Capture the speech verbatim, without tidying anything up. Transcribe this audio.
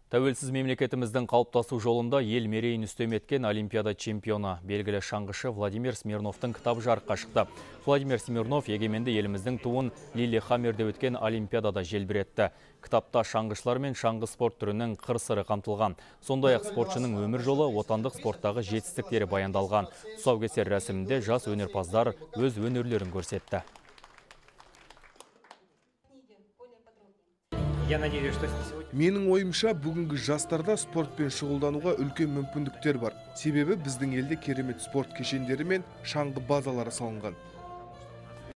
Тәуелсіз мемлекетіміздің қалыптасу жолында ел мерейін үстем еткен Олимпиада чемпионы, белгілі шаңғышы Владимир Смирновтың кітабы жарыққа шықты. Владимир Смирнов егеменді еліміздің туын Лиллехаммерде өткен Олимпиадада желбіретті. Кітапта шаңғышылар мен шаңғы спорт түрінің қыр-сыры қамтылған. Сондай-ақ спортшының өмір жолы, отандық спорттағы жетістіктері баяндалған. Тұсаукесер рәсімінде жас өнерпаздар өз өнерлерін көрсетті. Менің ойымша, бүгінгі жастарда спортпен шұғылдануға үлкен мүмкіндіктер бар. Себебі біздің елде керемет спорт кешендері мен шаңғы базалары салынған.